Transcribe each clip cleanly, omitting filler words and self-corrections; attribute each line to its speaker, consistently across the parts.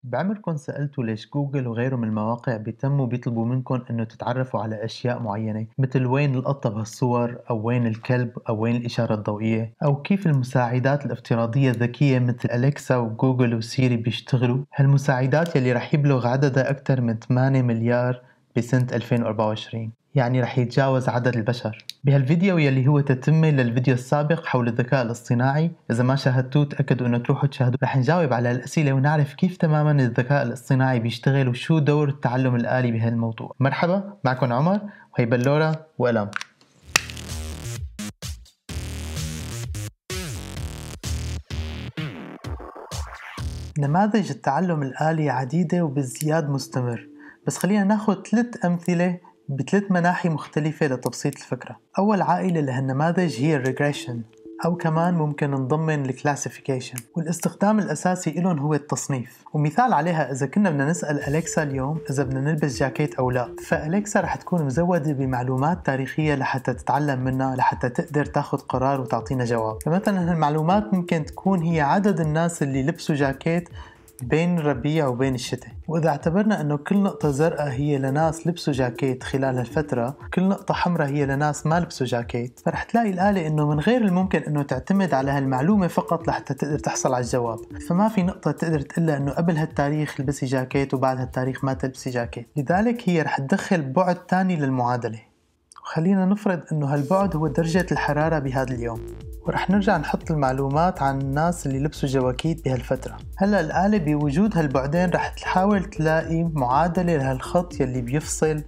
Speaker 1: بعمركن سألتوا ليش جوجل وغيره من المواقع بيطلبوا منكن انه تتعرفوا على اشياء معينة مثل وين القطة بهالصور او وين الكلب او وين الاشارة الضوئية او كيف المساعدات الافتراضية الذكية مثل أليكسا وجوجل وسيري بيشتغلوا؟ هالمساعدات يلي رح يبلغ عددها اكثر من 8 مليار بسنة 2024، يعني رح يتجاوز عدد البشر. بهالفيديو يلي هو تتمة للفيديو السابق حول الذكاء الاصطناعي، إذا ما شاهدتوه تأكدوا إنه تروحوا تشاهدوه. رح نجاوب على الأسئلة ونعرف كيف تماما الذكاء الاصطناعي بيشتغل وشو دور التعلم الآلي بهالموضوع. مرحبا، معكم عمر وهي بلورة وقلم. نماذج التعلم الآلي عديدة وبازدياد مستمر، بس خلينا ناخد 3 أمثلة ب3 مناحي مختلفة لتبسيط الفكرة. أول عائلة لهالنماذج هي الريجريشن، أو كمان ممكن نضمن الكلاسيفيكيشن، والاستخدام الأساسي لهم هو التصنيف. ومثال عليها إذا كنا بدنا نسأل أليكسا اليوم إذا بدنا نلبس جاكيت أو لا، فأليكسا رح تكون مزودة بمعلومات تاريخية لحتى تتعلم منها لحتى تقدر تاخد قرار وتعطينا جواب. فمثلا هالمعلومات ممكن تكون هي عدد الناس اللي لبسوا جاكيت بين الربيع وبين الشتاء، وإذا اعتبرنا أنه كل نقطة زرقاء هي لناس لبسوا جاكيت خلال هالفترة، كل نقطة حمراء هي لناس ما لبسوا جاكيت، فرح تلاقي الآلة أنه من غير الممكن أنه تعتمد على هالمعلومة فقط لحتى تقدر تحصل على الجواب. فما في نقطة تقدر تقلها أنه قبل هالتاريخ لبسي جاكيت وبعد هالتاريخ ما تلبسي جاكيت. لذلك هي رح تدخل بعد تاني للمعادلة، وخلينا نفرض أنه هالبعد هو درجة الحرارة بهذا اليوم، ورح نرجع نحط المعلومات عن الناس اللي لبسوا جواكيت بهالفترة. هلأ الآلة بوجود هالبعدين رح تحاول تلاقي معادلة لهالخط يلي بيفصل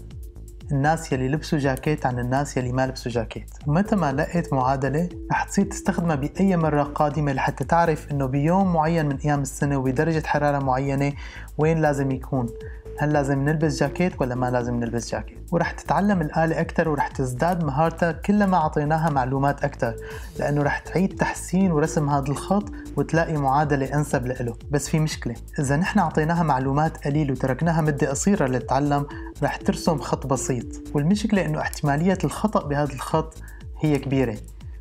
Speaker 1: الناس يلي لبسوا جاكيت عن الناس يلي ما لبسوا جاكيت. ومتى ما لقيت معادلة رح تصير تستخدمها بأي مرة قادمة لحتى تعرف انه بيوم معين من ايام السنة وبدرجة حرارة معينة وين لازم يكون، هل لازم نلبس جاكيت ولا ما لازم نلبس جاكيت. ورح تتعلم الآلة أكتر ورح تزداد مهارتها كلما أعطيناها معلومات أكتر، لأنه رح تعيد تحسين ورسم هذا الخط وتلاقي معادلة أنسب له. بس في مشكلة، إذا نحن أعطيناها معلومات قليل وتركناها مدة قصيرة للتعلم رح ترسم خط بسيط، والمشكلة إنه احتمالية الخطأ بهذا الخط هي كبيرة،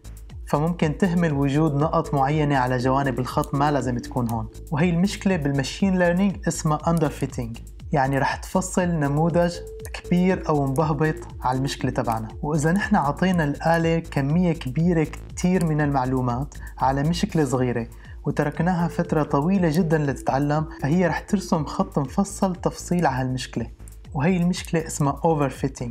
Speaker 1: فممكن تهمل وجود نقط معينة على جوانب الخط ما لازم تكون هون. وهي المشكلة بالماشين ليرنينج اسمها underfitting، يعني رح تفصل نموذج كبير أو مبهبط على المشكلة تبعنا. وإذا نحن عطينا الآلة كمية كبيرة كتير من المعلومات على مشكلة صغيرة وتركناها فترة طويلة جدا لتتعلم، فهي رح ترسم خط مفصل تفصيل على هالمشكلة، وهي المشكلة اسمها overfitting.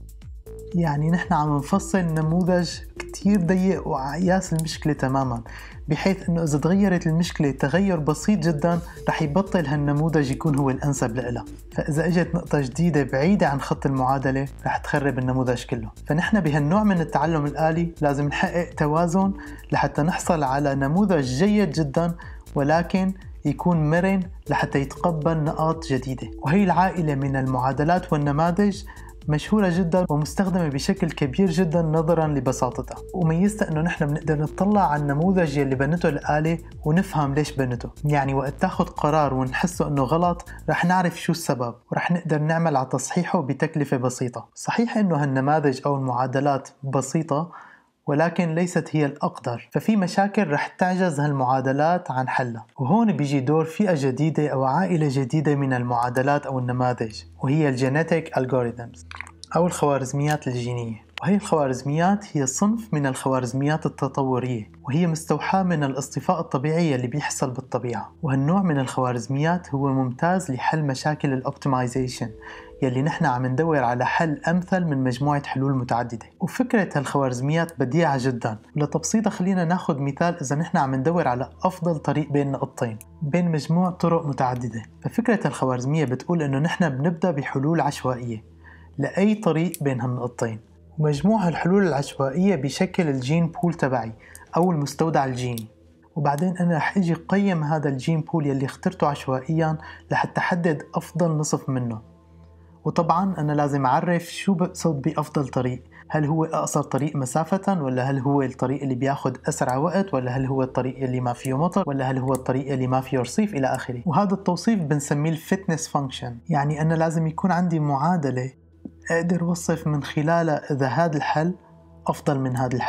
Speaker 1: يعني نحن عم نفصل نموذج كتير ضيق وعياس المشكلة تماما، بحيث انه اذا تغيرت المشكلة تغير بسيط جدا رح يبطل هالنموذج يكون هو الانسب لها. فاذا اجت نقطة جديدة بعيدة عن خط المعادلة رح تخرب النموذج كله. فنحن بهالنوع من التعلم الآلي لازم نحقق توازن لحتى نحصل على نموذج جيد جدا ولكن يكون مرن لحتى يتقبل نقاط جديدة. وهي العائلة من المعادلات والنماذج مشهورة جدا ومستخدمة بشكل كبير جدا نظرا لبساطتها، وميزتها انه نحن بنقدر نطلع على النموذج اللي بنته الآلة ونفهم ليش بنته. يعني وقت تاخد قرار ونحسه انه غلط رح نعرف شو السبب ورح نقدر نعمل على تصحيحه بتكلفة بسيطة. صحيح انه هالنماذج او المعادلات بسيطة ولكن ليست هي الأقدر، ففي مشاكل رح تعجز هالمعادلات عن حلها. وهون بيجي دور فئة جديدة أو عائلة جديدة من المعادلات أو النماذج، وهي الجينيتيك algorithms أو الخوارزميات الجينية. وهي الخوارزميات هي صنف من الخوارزميات التطورية، وهي مستوحاة من الاصطفاء الطبيعي اللي بيحصل بالطبيعة. وهالنوع من الخوارزميات هو ممتاز لحل مشاكل الأوبتمايزيشن يلي نحن عم ندور على حل أمثل من مجموعة حلول متعددة. وفكرة هالخوارزميات بديعة جدا، ولتبسيطها خلينا ناخد مثال. إذا نحن عم ندور على أفضل طريق بين نقطتين بين مجموع طرق متعددة، ففكرة الخوارزمية بتقول إنه نحن بنبدأ بحلول عشوائية لأي طريق بين هالنقطتين، ومجموع الحلول العشوائية بشكل الجين بول تبعي أو المستودع الجيني. وبعدين أنا رح أجي قيم هذا الجين بول يلي اخترته عشوائيا لحتى أحدد أفضل نصف منه. وطبعا أنا لازم أعرف شو بقصد بأفضل طريق، هل هو أقصر طريق مسافة، ولا هل هو الطريق اللي بياخد أسرع وقت، ولا هل هو الطريق اللي ما فيه مطر، ولا هل هو الطريق اللي ما فيه رصيف إلى آخره. وهذا التوصيف بنسميه الفتنس فانكشن، يعني أنا لازم يكون عندي معادلة أقدر أوصف من خلالها إذا هذا الحل أفضل من هذا الحل،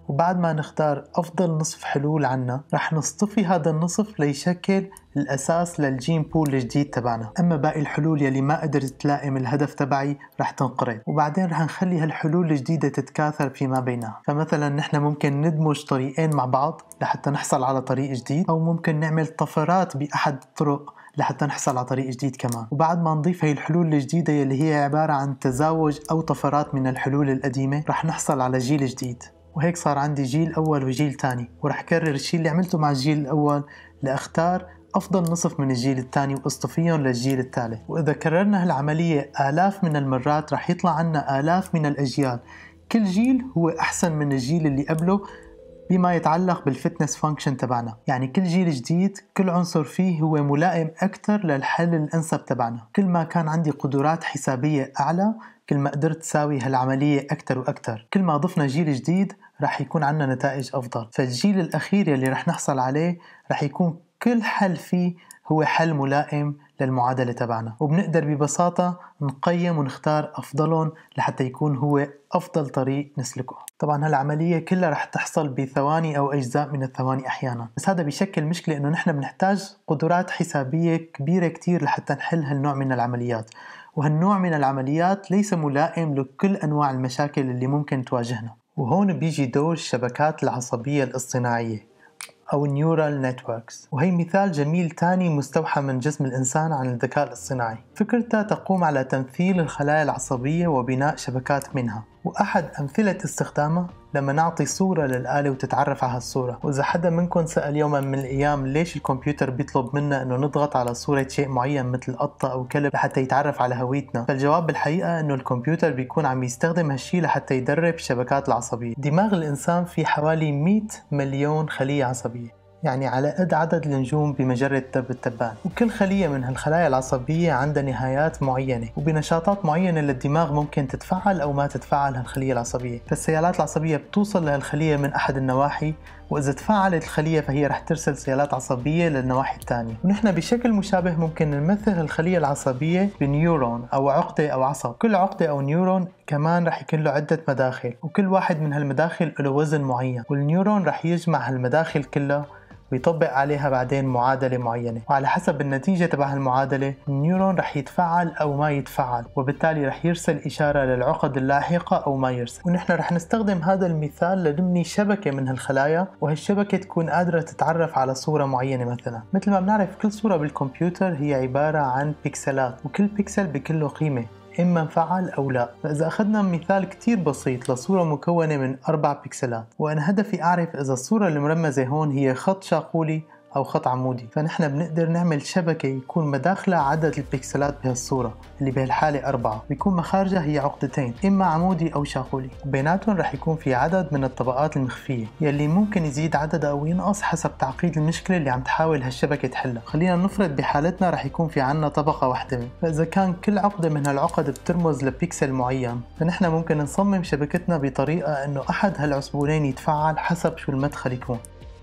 Speaker 1: وبعد ما نختار أفضل نصف حلول عنا رح نصطفي هذا النصف ليشكل الأساس للجين بول الجديد تبعنا. أما باقي الحلول يلي ما قدرت تلائم الهدف تبعي رح تنقرض، وبعدين رح نخلي هالحلول الجديدة تتكاثر فيما بينها. فمثلا نحن ممكن ندمج طريقين مع بعض لحتى نحصل على طريق جديد، أو ممكن نعمل طفرات بأحد الطرق لحتى نحصل على طريق جديد كمان. وبعد ما نضيف هي الحلول الجديدة يلي هي عبارة عن تزاوج أو طفرات من الحلول القديمة رح نحصل على جيل جديد. وهيك صار عندي جيل أول وجيل تاني، ورح كرر الشيء اللي عملته مع الجيل الأول لأختار أفضل نصف من الجيل الثاني واصطفيهم للجيل الثالث. وإذا كررنا هالعملية آلاف من المرات رح يطلع عنا آلاف من الأجيال، كل جيل هو أحسن من الجيل اللي قبله بما يتعلق بالفتنس فانكشن تبعنا. يعني كل جيل جديد كل عنصر فيه هو ملائم أكثر للحل الأنسب تبعنا. كل ما كان عندي قدرات حسابية أعلى كل ما قدرت ساوي هالعملية أكثر وأكثر. كل ما ضفنا جيل جديد رح يكون عنا نتائج أفضل. فالجيل الأخير اللي رح نحصل عليه رح يكون كل حل فيه هو حل ملائم للمعادلة تبعنا، وبنقدر ببساطة نقيم ونختار أفضلهم لحتى يكون هو أفضل طريق نسلكه. طبعا هالعملية كلها رح تحصل بثواني أو أجزاء من الثواني أحيانا، بس هذا بيشكل مشكلة إنه نحن بنحتاج قدرات حسابية كبيرة كتير لحتى نحل هالنوع من العمليات، وهالنوع من العمليات ليس ملائم لكل أنواع المشاكل اللي ممكن تواجهنا. وهون بيجي دور الشبكات العصبية الاصطناعية أو Neural Networks، وهي مثال جميل تاني مستوحى من جسم الإنسان عن الذكاء الاصطناعي. فكرتها تقوم على تمثيل الخلايا العصبية وبناء شبكات منها، وأحد أمثلة استخدامها لما نعطي صورة للآلة وتتعرف على هالصورة. وإذا حدا منكم سأل يوما من الأيام ليش الكمبيوتر بيطلب منا أنه نضغط على صورة شيء معين مثل قطة أو كلب لحتى يتعرف على هويتنا، فالجواب بالحقيقة أنه الكمبيوتر بيكون عم يستخدم هالشي لحتى يدرب الشبكات العصبية. دماغ الإنسان في حوالي 100 مليون خلية عصبية، يعني على قد عدد النجوم بمجرة درب التبان، وكل خلية من هالخلايا العصبية عندها نهايات معينة وبنشاطات معينة للدماغ ممكن تتفعل أو ما تتفعل هالخلية العصبية. فالسيالات العصبية بتوصل لهالخلية من أحد النواحي، وإذا تفاعلت الخلية فهي رح ترسل سيالات عصبية للنواحي الثانية. ونحن بشكل مشابه ممكن نمثل الخلية العصبية بنيورون أو عقدة أو عصب. كل عقدة أو نيورون كمان رح يكون له عدة مداخل، وكل واحد من هالمداخل له وزن معين، والنيورون رح يجمع هالمداخل كلها ويطبق عليها بعدين معادلة معينة، وعلى حسب النتيجة تبع المعادلة النيورون رح يتفعل أو ما يتفعل، وبالتالي رح يرسل إشارة للعقد اللاحقة أو ما يرسل. ونحن رح نستخدم هذا المثال لنبني شبكة من هالخلايا، وهالشبكة تكون قادرة تتعرف على صورة معينة. مثل ما بنعرف كل صورة بالكمبيوتر هي عبارة عن بيكسلات، وكل بيكسل بكل له قيمة إما مفعل أو لا. فإذا أخذنا مثال كتير بسيط لصورة مكونة من 4 بيكسلات، وأنا هدفي أعرف إذا الصورة المرمزة هون هي خط شاقولي أو خط عمودي، فنحن بنقدر نعمل شبكة يكون مداخلها عدد البيكسلات بهالصورة اللي بهالحالة 4، بيكون مخارجها هي عقدتين إما عمودي أو شاقولي، وبيناتهم رح يكون في عدد من الطبقات المخفية يلي ممكن يزيد عددها أو ينقص حسب تعقيد المشكلة اللي عم تحاول هالشبكة تحلها. خلينا نفرض بحالتنا رح يكون في عنا طبقة واحدة، فإذا كان كل عقدة من هالعقد بترمز لبيكسل معين، فنحن ممكن نصمم شبكتنا بطريقة إنه أحد هالعصبونين يتفعل حسب شو المدخل يكون.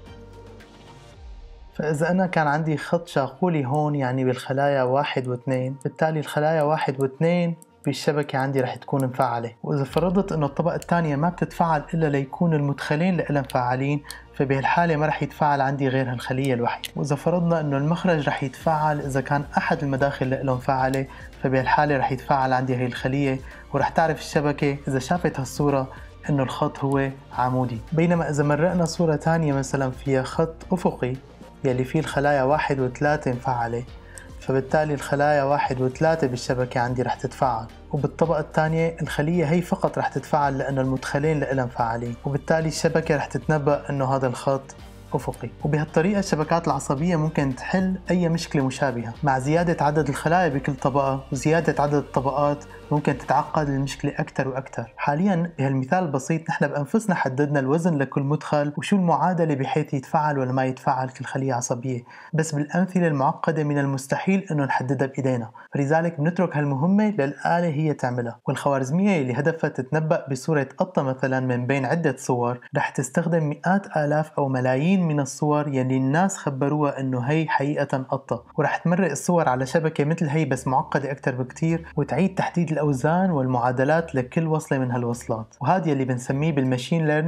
Speaker 1: فإذا أنا كان عندي خط شاقولي هون يعني بالخلايا 1 و2، بالتالي الخلايا 1 و2 بالشبكة عندي رح تكون مفعلة. وإذا فرضت إنه الطبقة الثانية ما بتتفعل إلا ليكون المدخلين لها مفعلين، فبهالحالة ما رح يتفاعل عندي غير هالخلية الوحيدة. وإذا فرضنا إنه المخرج رح يتفاعل إذا كان أحد المداخل له مفعلة، فبهالحالة رح يتفاعل عندي هي الخلية، ورح تعرف الشبكة إذا شافت هالصورة إنه الخط هو عمودي. بينما إذا مرقنا صورة تانية مثلا فيها خط أفقي يلي فيه الخلايا 1 و3 مفعلة، فبالتالي الخلايا 1 و3 بالشبكة عندي رح تتفاعل، وبالطبقة الثانية الخلية هي فقط رح تتفاعل لأن المدخلين لها مفعلين، وبالتالي الشبكة رح تتنبأ أنه هذا الخط أفقي. وبهالطريقة الشبكات العصبية ممكن تحل أي مشكلة مشابهة. مع زيادة عدد الخلايا بكل طبقة وزيادة عدد الطبقات ممكن تتعقد المشكلة أكثر وأكثر. حاليا بهالمثال البسيط نحن بأنفسنا حددنا الوزن لكل مدخل وشو المعادلة بحيث يتفعل ولا ما يتفعل كل خلية عصبية، بس بالأمثلة المعقدة من المستحيل أنه نحددها بإيدينا، فلذلك بنترك هالمهمة للآلة هي تعملها. والخوارزمية اللي هدفها تتنبأ بصورة قطة مثلا من بين عدة صور رح تستخدم مئات آلاف أو ملايين من الصور يلي الناس خبروها أنه هي حقيقة قطة، ورح تمرق الصور على شبكة مثل هي بس معقدة أكثر بكتير، وتعيد تحديد الأوزان والمعادلات لكل وصلة من هالوصلات. وهذا اللي بنسميه بالماشين ليرنينج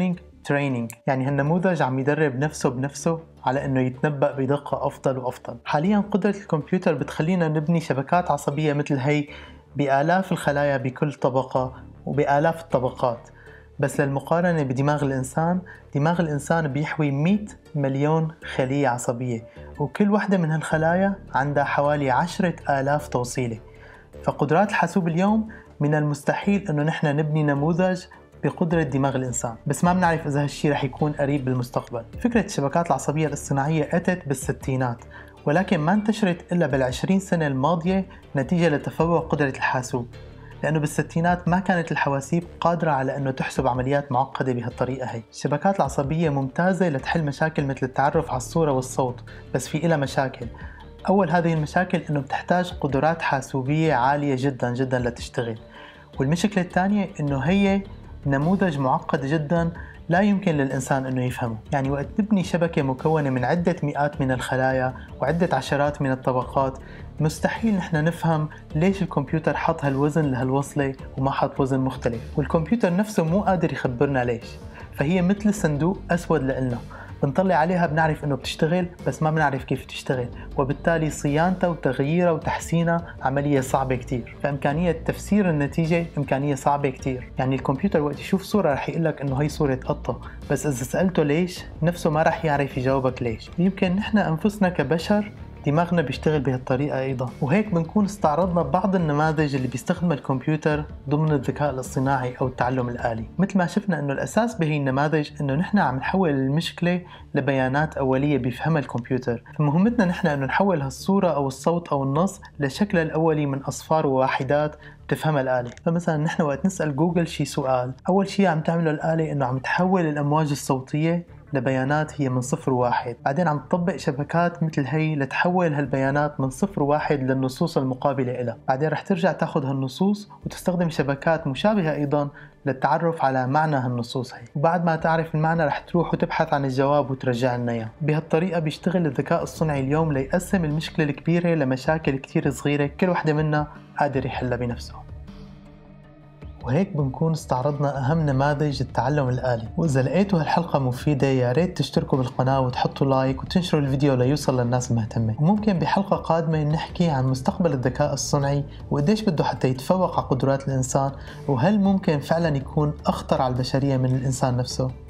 Speaker 1: training، يعني هالنموذج عم يدرب نفسه بنفسه على انه يتنبأ بدقة افضل وافضل. حاليا قدرة الكمبيوتر بتخلينا نبني شبكات عصبية مثل هي بآلاف الخلايا بكل طبقة وبآلاف الطبقات. بس للمقارنة بدماغ الإنسان، دماغ الإنسان بيحوي 100 مليون خلية عصبية، وكل واحدة من هالخلايا عندها حوالي 10,000 توصيلة. فقدرات الحاسوب اليوم من المستحيل إنه نحن نبني نموذج بقدرة دماغ الإنسان، بس ما بنعرف إذا هالشي رح يكون قريب بالمستقبل. فكرة الشبكات العصبية الاصطناعية أتت بالستينات، ولكن ما انتشرت إلا بال20 سنة الماضية نتيجة لتفوق قدرة الحاسوب، لأنه بالستينات ما كانت الحواسيب قادرة على أنه تحسب عمليات معقدة بهالطريقة هي. الشبكات العصبية ممتازة لتحل مشاكل مثل التعرف على الصورة والصوت، بس في إلها مشاكل. أول هذه المشاكل أنه بتحتاج قدرات حاسوبية عالية جدا جدا لتشتغل، والمشكلة الثانية أنه هي نموذج معقد جدا لا يمكن للإنسان أنه يفهمه. يعني وقت نبني شبكة مكونة من عدة مئات من الخلايا وعدة عشرات من الطبقات، مستحيل نحن نفهم ليش الكمبيوتر حط هالوزن لهالوصلة وما حط وزن مختلف، والكمبيوتر نفسه مو قادر يخبرنا ليش. فهي مثل صندوق أسود لإلنا، بنطلع عليها بنعرف انه بتشتغل بس ما بنعرف كيف تشتغل، وبالتالي صيانتها وتغييرها وتحسينها عملية صعبة كتير. فإمكانية تفسير النتيجة إمكانية صعبة كتير. يعني الكمبيوتر وقت يشوف صورة رح يقلك انه هي صورة قطة، بس إذا سألته ليش نفسه ما رح يعرف يجاوبك ليش. يمكن نحن أنفسنا كبشر دماغنا بيشتغل بهالطريقة أيضا، وهيك بنكون استعرضنا بعض النماذج اللي بيستخدم الكمبيوتر ضمن الذكاء الاصطناعي أو التعلم الآلي. مثل ما شفنا أنه الأساس بهي النماذج أنه نحن عم نحول المشكلة لبيانات أولية بيفهمها الكمبيوتر، فمهمتنا نحن أنه نحول هالصورة أو الصوت أو النص لشكل الأولي من أصفار وواحدات تفهمها الآلة. فمثلا نحن وقت نسأل جوجل شي سؤال، أول شي عم تعمله الآلة أنه عم تحول الأمواج الصوتية لبيانات هي من 0 و1، بعدين عم تطبق شبكات مثل هي لتحول هالبيانات من 0 و1 للنصوص المقابلة إلها. بعدين رح ترجع تاخد هالنصوص وتستخدم شبكات مشابهة أيضا للتعرف على معنى هالنصوص هي، وبعد ما تعرف المعنى رح تروح وتبحث عن الجواب وترجع لنا إياه. بهالطريقة بيشتغل الذكاء الصنعي اليوم ليقسم المشكلة الكبيرة لمشاكل كتير صغيرة كل واحدة منا قادر يحلها بنفسه. وهيك بنكون استعرضنا أهم نماذج التعلم الآلي. وإذا لقيتوا هالحلقة مفيدة يا ريت تشتركوا بالقناة وتحطوا لايك وتنشروا الفيديو ليوصل للناس المهتمة. وممكن بحلقة قادمة نحكي عن مستقبل الذكاء الصنعي وقديش بده حتى يتفوق على قدرات الإنسان، وهل ممكن فعلا يكون أخطر على البشرية من الإنسان نفسه.